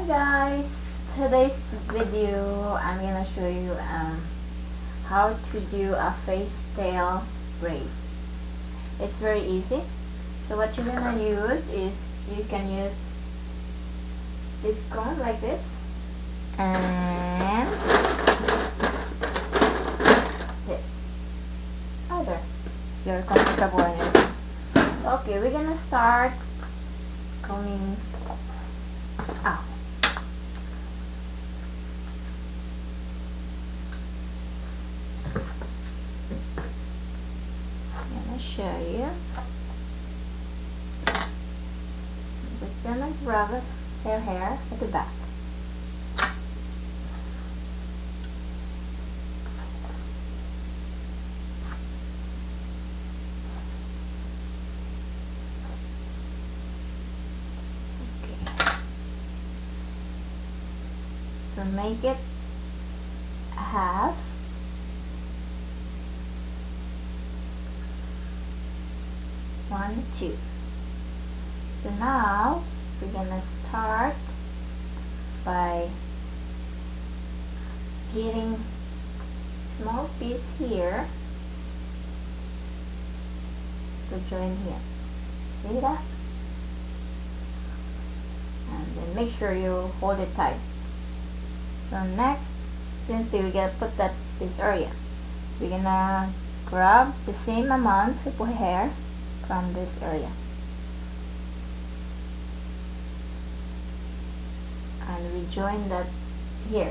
guys, today's video I'm gonna show you how to do a fishtail braid. It's very easy. So what you're gonna use is, you can use this comb like this, and this other. You're comfortable in it. So okay, we're gonna start combing out. I'm gonna show you. I'm just gonna rub her hair at the back. So make it half. One, two. So now we're gonna start by getting small piece here to join here. See that? And then make sure you hold it tight. So next, since we're gonna put this area, we're gonna grab the same amount of hair from this area, and we join that here.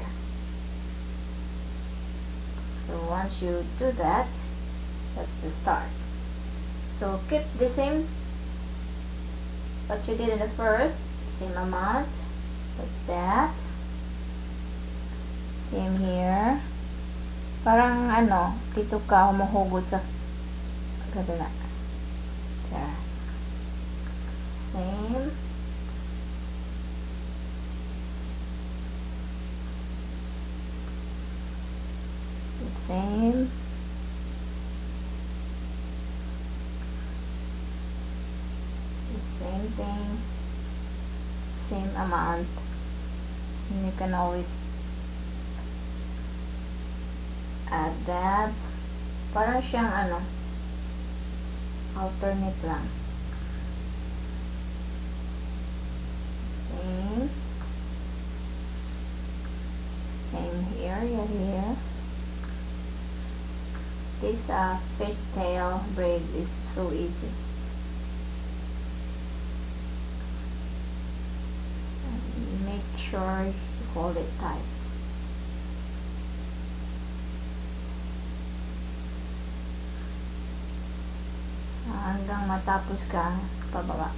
So once you do that, that's the start. So keep the same what you did in the first, same amount like that. Same here. Parang ano, dito ka humuhugot sa kabila. There. Same. The same. The same thing. Same amount. And you can always add that. Parang siyang ano, alternate lang. Same. Same here, here. This fishtail braid is so easy. And make sure you hold it tight. Hanggang matapos ka pababa.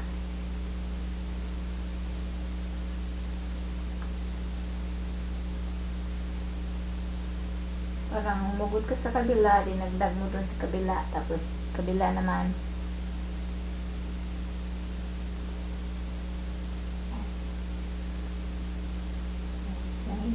Parang humugot ka sa kabila, dinagdag mo dun sa kabila, tapos kabila naman. Same.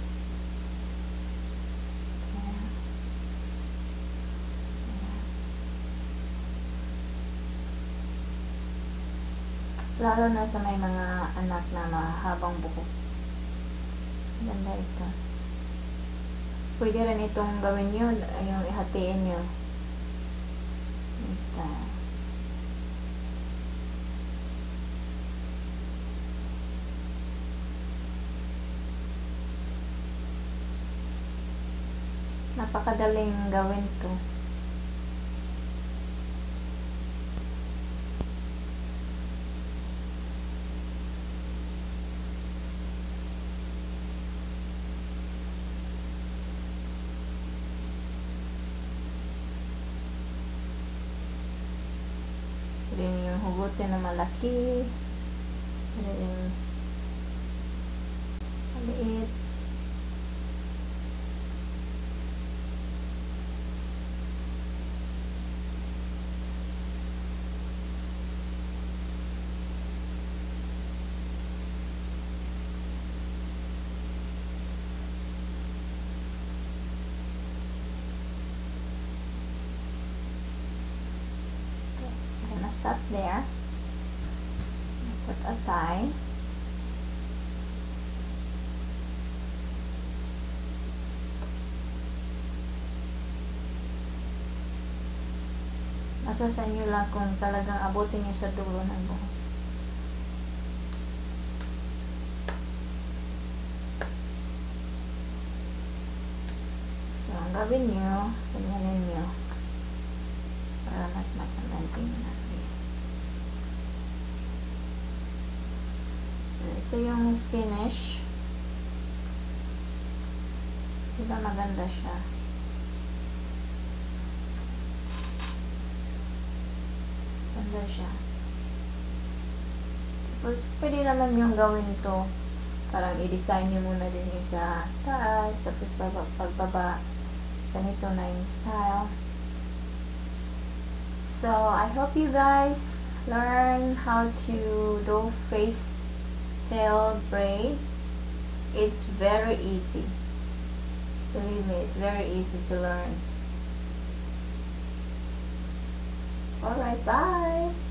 Lalo na sa may mga anak na mahabang buhok. Ganda ito. Pwede rin itong gawin yun, yung ihatiin nyo. Yung style. Napakadaling gawin to. Pwede yung hugutin na malaki, pwede yung maliit. Stop there. Put a tie. Asa sa inyo lang kung talagang abutin nyo sa dulo ng buhok. So, ang gawin nyo, ganyanin nyo para mas matanggal na. So, ito yung finish. Diba maganda siya? Ganda siya. Tapos, pwede naman yung gawin ito. Parang i-design nyo muna din yung sa taas. Tapos, pagbaba, ganito na yung style. So, I hope you guys learn how to do fishtail braid. It's very easy. Believe me, it's very easy to learn. Alright, bye!